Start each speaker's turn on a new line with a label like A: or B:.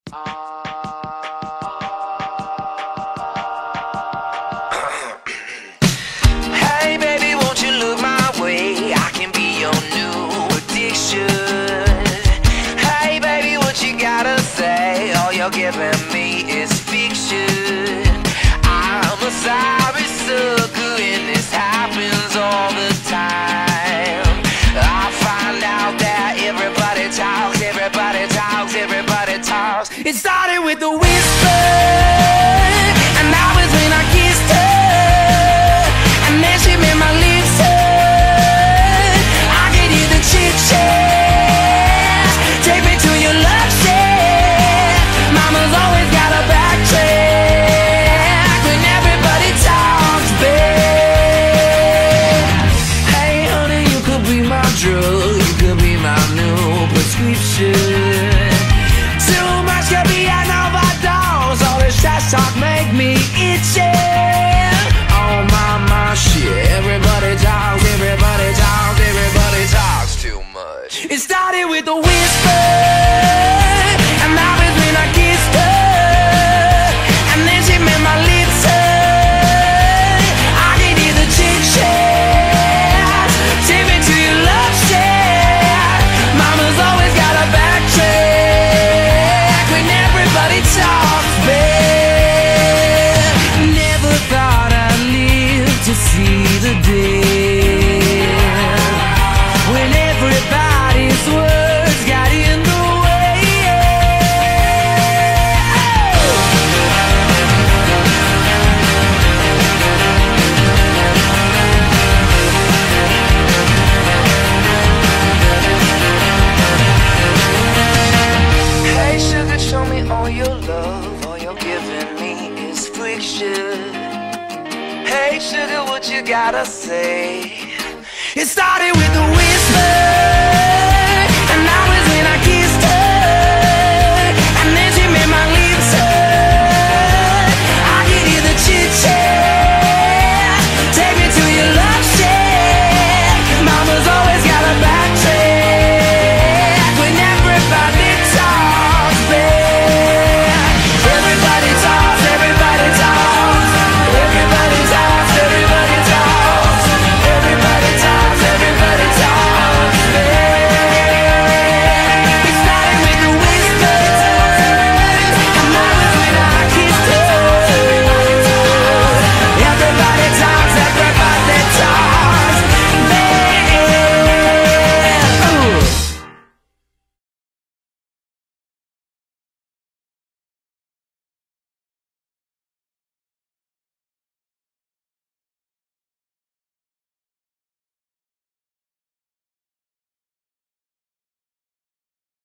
A: Hey baby, won't you look my way? I can be your new addiction. Hey baby, what you gotta say? All you're giving me is fiction. I'm a sorry sucker and this happens all the time. I find out that everybody talks, everybody talks, everybody talks. It started with a whisper, and that was when I kissed her. And then she made my lips hurt. I could hear the chit-chat. Take me to your love shack. Mama's always got a backtrack when everybody talks back. Hey honey, you could be my drug, you could be my new prescription. Too much could be an overdose. All this trash talk make me itchy. Oh my shit. Everybody talks, everybody talks, everybody talks too much. It started with a whisper, and that was when I kissed her. And then she made my lips hurt. I could hear the chit-chat. Take me to your love shack. Mama's always got a backtrack when everybody talks back. Never thought I'd live to see the day when everybody's words got in the way. Hey sugar, show me all your love. All you're giving me is friction. Hey sugar, what you gotta say? It started with the wind.